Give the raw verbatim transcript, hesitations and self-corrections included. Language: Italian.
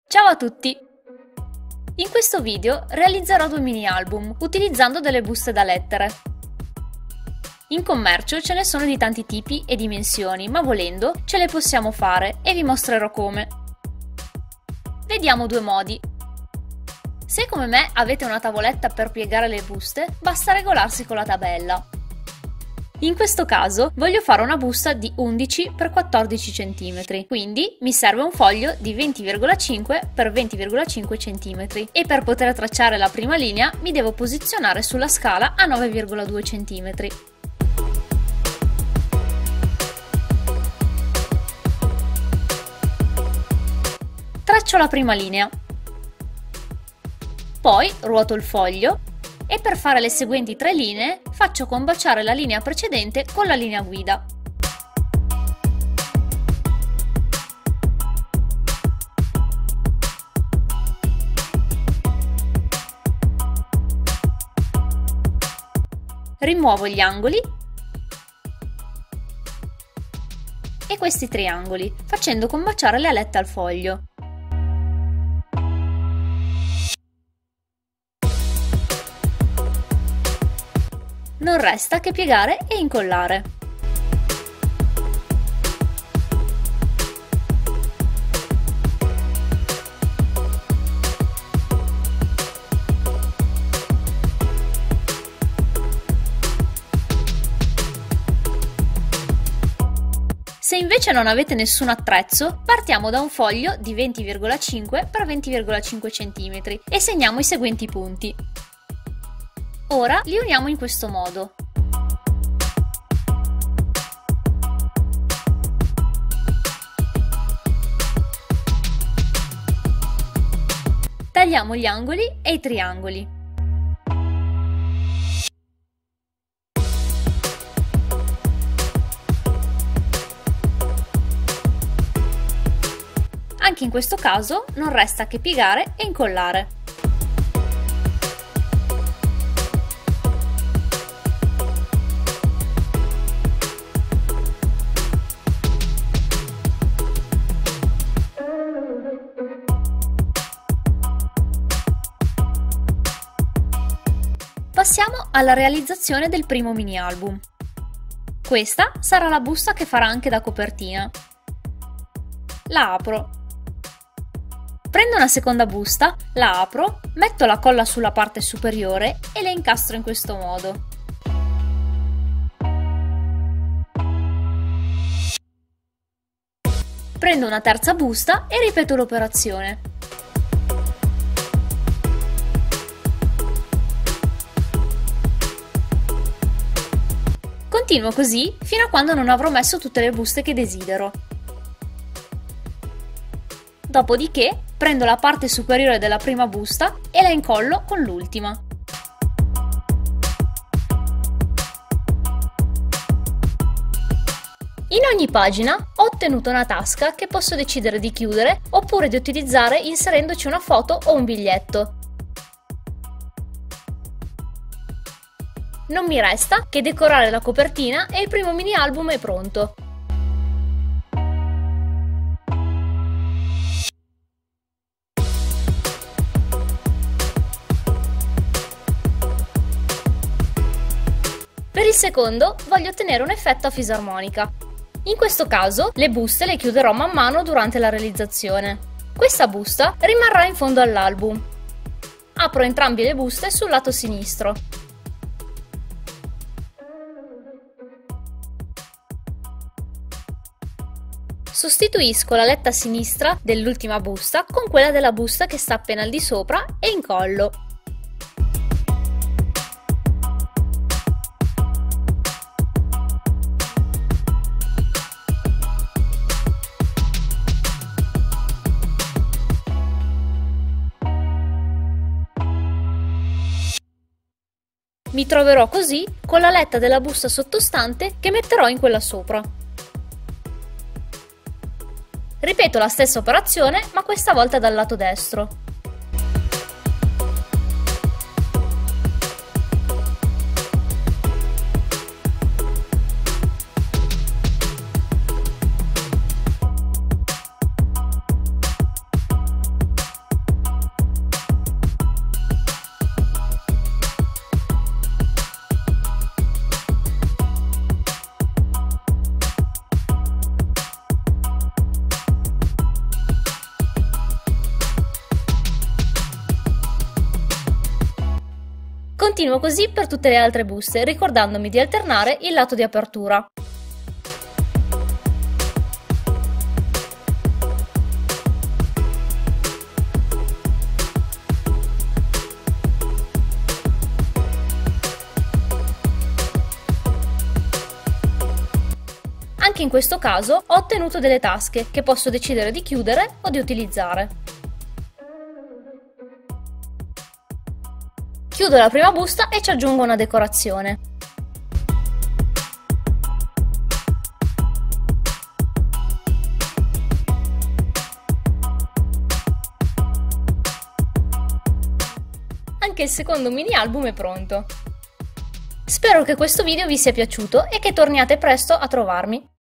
Ciao a tutti! In questo video realizzerò due mini album utilizzando delle buste da lettere. In commercio ce ne sono di tanti tipi e dimensioni, ma volendo ce le possiamo fare e vi mostrerò come. Vediamo due modi. Se come me avete una tavoletta per piegare le buste, basta regolarsi con la tabella. In questo caso voglio fare una busta di undici per quattordici centimetri, quindi mi serve un foglio di venti virgola cinque per venti virgola cinque centimetri e per poter tracciare la prima linea mi devo posizionare sulla scala a nove virgola due centimetri. Traccio la prima linea, poi ruoto il foglio e per fare le seguenti tre linee faccio combaciare la linea precedente con la linea guida. Rimuovo gli angoli e questi triangoli, facendo combaciare le alette al foglio. Non resta che piegare e incollare. Se invece non avete nessun attrezzo, partiamo da un foglio di venti virgola cinque per venti virgola cinque centimetri e segniamo i seguenti punti. Ora li uniamo in questo modo. Tagliamo gli angoli e i triangoli. Anche in questo caso non resta che piegare e incollare. Passiamo alla realizzazione del primo mini album. Questa sarà la busta che farà anche da copertina. La apro. Prendo una seconda busta, la apro, metto la colla sulla parte superiore e le incastro in questo modo. Prendo una terza busta e ripeto l'operazione. Continuo così fino a quando non avrò messo tutte le buste che desidero. Dopodiché prendo la parte superiore della prima busta e la incollo con l'ultima. In ogni pagina ho ottenuto una tasca che posso decidere di chiudere oppure di utilizzare inserendoci una foto o un biglietto. Non mi resta che decorare la copertina e il primo mini album è pronto. Per il secondo voglio ottenere un effetto a fisarmonica. In questo caso le buste le chiuderò man mano durante la realizzazione. Questa busta rimarrà in fondo all'album. Apro entrambe le buste sul lato sinistro. Sostituisco la letta sinistra dell'ultima busta con quella della busta che sta appena al di sopra e incollo. Mi troverò così con la letta della busta sottostante che metterò in quella sopra. Ripeto la stessa operazione, ma questa volta dal lato destro. Continuo così per tutte le altre buste, ricordandomi di alternare il lato di apertura. Anche in questo caso ho ottenuto delle tasche che posso decidere di chiudere o di utilizzare. Chiudo la prima busta e ci aggiungo una decorazione. Anche il secondo mini album è pronto. Spero che questo video vi sia piaciuto e che torniate presto a trovarmi.